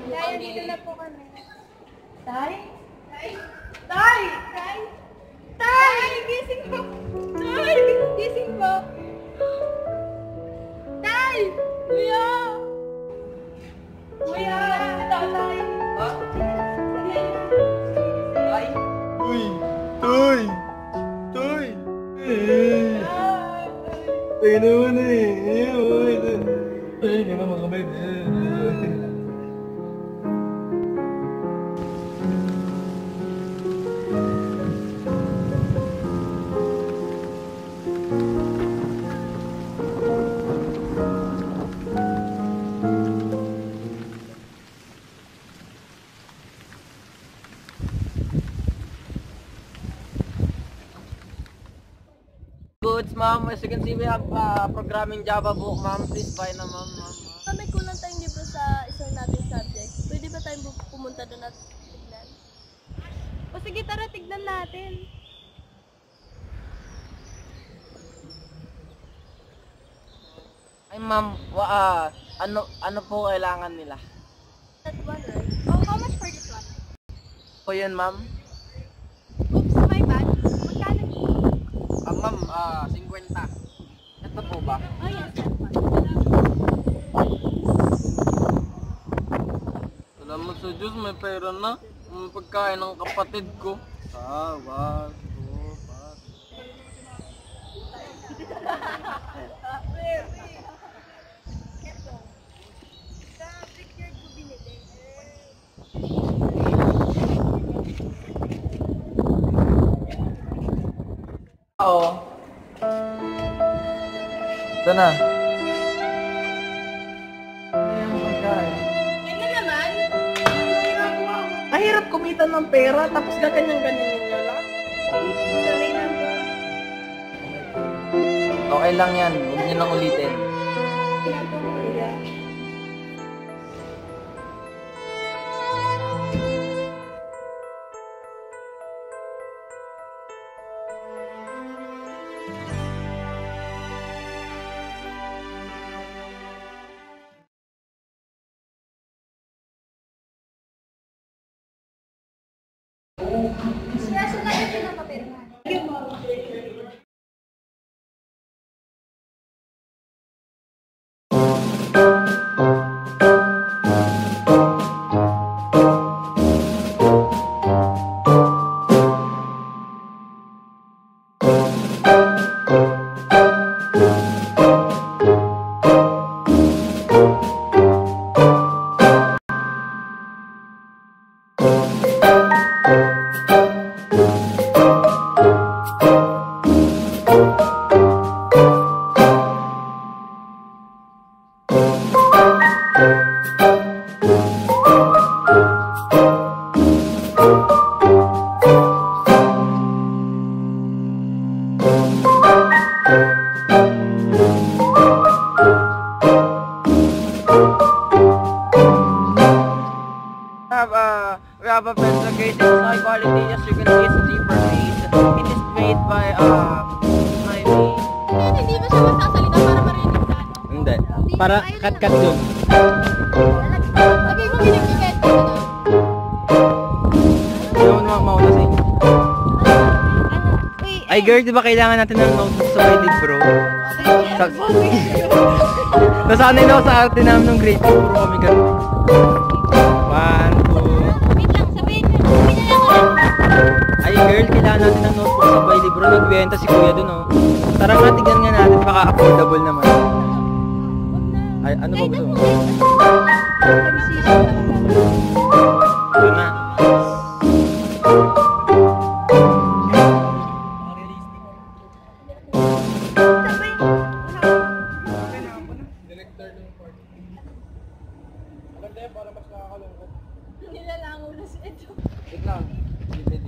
Tay, dito na po kami. Tay? Tay? Tay! Tay! Tay! Gising po! Tay! Gising po! Tay! Kuya! Kuya! Tatay! Ha? Tay? Uy! Toy! Toy! Tayo naman eh! Ay, hindi ka makamay. Goods, ma'am. As you can see, we have programming Java book, ma'am. Please buy na, ma'am. May kulang tayong libro sa isang nating subject. Pwede ba tayong pumunta doon at tignan? O sige, tara, tignan natin. Ay, ma'am. Ano po kailangan nila? That one, right? Oh, how much for this one? Po yun, ma'am. Oops, my bad. Magkano? Ma'am, 50. Ito po ba? Oh, yes, that one. Salamat sa Diyos, may pera na. May pagkain ng kapatid ko. Sawa, sopas. Oo. Ito na. Yan na naman. Mahirap kumita ng pera, tapos gaganyan-ganyan nyo lang. Sorry na po. Okay lang yan, huwag nyo lang ulitin. Yan po, kuya. Kaso na yung pinapapirma. Yung mo. We have a pencil case. It's high quality, as you can see, it's a zipper case. It is made by my Hindi ba siya magsasalita para marinig sa ano? Hindi. Para cut-cut dun. Sabi mo binibigay ko na. Ayaw mo mauna sa inyo. Uy, Ay girl, di ba kailangan natin ng notebook sa may libro? Nasanay na ako sa arte namin ng grade 2. Puro kami ganun. 1, 2. wait lang, sabihin mo. Sabihin na lang ako. Ay girl, kailangan natin ng notebook sa may libro. Nagbenta si kuya dun, oh. Tara nga, tignan nga natin. Baka affordable naman. Ay, ano ba gusto mo? Ito na. Nilalangaw na si Edo. Wait lang.